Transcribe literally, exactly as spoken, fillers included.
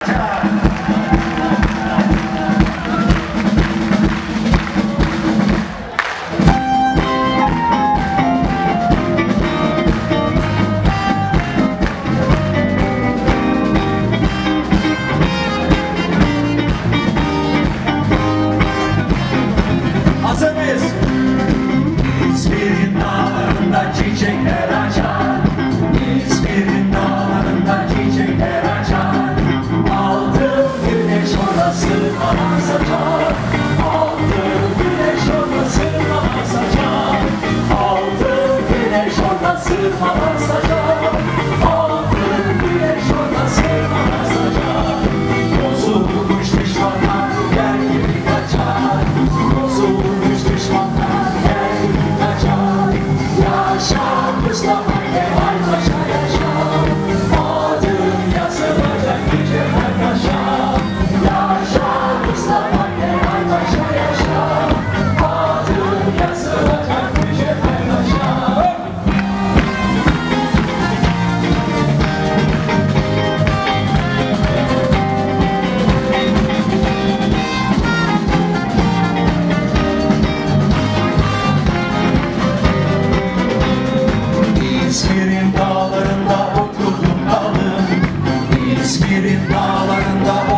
Çiçekler açar, İzmir'in dağlarında çiçekler açar. Altın güneş orada sırmadan saçar, altın güneş orada sırmadan saçar, altın güneş orada sırmadan saçar, altın güneş orada sırmadan saçar. Bozulmuş düşmanlar yer gibi kaçar, bozulmuş düşmanlar yer gibi kaçar. Yaşa Mustafa Kemal Paşa yaşa, adın yazılacak Kemal Paşa. Yaşa Mustafa Kemal Paşa yaşa, adın yazılacak Kemal Paşa. İzmir'in dağlarında oturdum kaldım, İzmir'in dağlarında